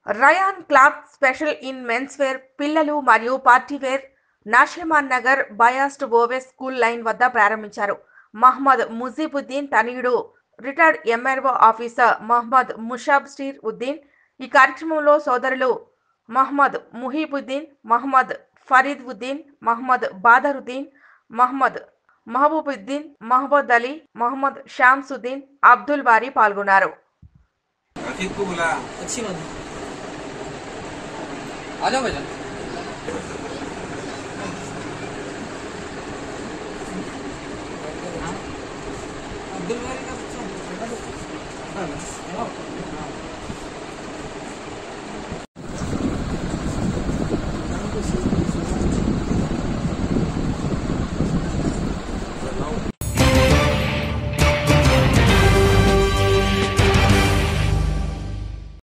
Rayon cloth special in men's wear పిల్లలు మరియు party wear Nashiman Nagar బయాస్డ్ ఓవెస్ స్కూల్ లైన్ వద్ద ప్రారంభించారు. మహ్మద్ ముజీబుద్దీన్ తనయుడు retired MRO officer Mohammed Mushabshir Uddin. ఈ కార్యక్రమంలో సోదరులు మహ్మద్ ముహీబుద్దీన్, మహ్మద్ ఫరీద్ ఉద్దీన్, మహ్మద్ బాదరుద్దీన్, మహ్మద్ మహబూబుద్దీన్, మహమ్మద్ అలీ, మహ్మద్ షాంసుద్దీన్, అబ్దుల్ బారీ పాల్గొన్నారు. आ जाओ भाईजान। अब्दुल बारी का बच्चा